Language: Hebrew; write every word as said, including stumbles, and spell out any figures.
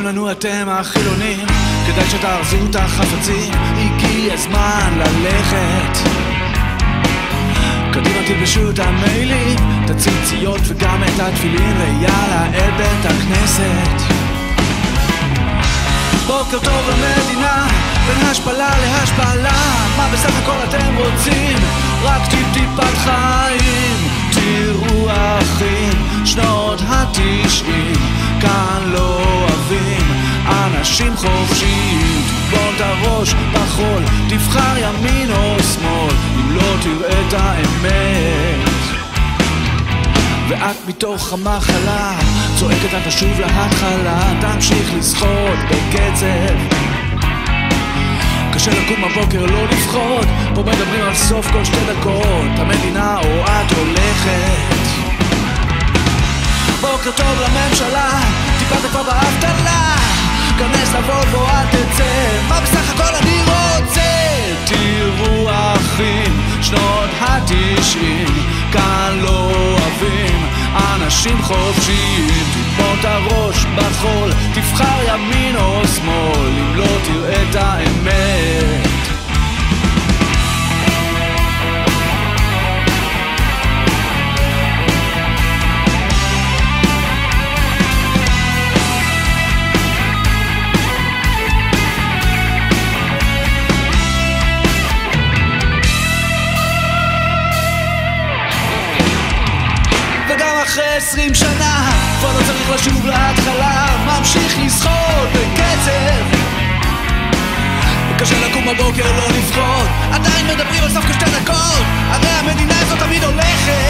לנו אתם החילונים, כדאי שתארזו את החפצים, הגיע הזמן ללכת. קדימה תלבשו את המיילים, את הציציות וגם את התפילין, ויאללה אל בית הכנסת. בוקר טוב למדינה, בין השפלה להשפלה, מה בסך הכל אתם רוצים? רק טיפ טיפת חיים. תראו אחים, שנות התשעים, כאן לא אוהבים אנשים חופשיים. תבון את הראש בחול, תבחר ימין או שמאל, אם לא תראה את האמת. ואת מתוך המחלה צועקת אל תשוב להתחלה, תמשיך לשחות בקצב. קשה לקום בבוקר לא לפחות, פה מדברים על סוף כל שתי דקות, המדינה או את הולכת. בוקר טוב לממשלה, טיפלת כבר באבטלה, כנס לבולבו אל תצא, מה בסך הכל אני רוצה? תראו אחים, שנות התשעים, כאן לא אוהבים אנשים חופשיים. תתבון את הראש בחול, תבחר ימין או שמאל, אם לא תראה את האמת. אחרי עשרים שנה כבר לא צריך לשוב להתחלה, ממשיך לשחות בקצב. קשה לקום בבוקר לא לפחות, עדיין מדברים על סוף כשתי דקות, הרי המדינה הזאת תמיד הולכת.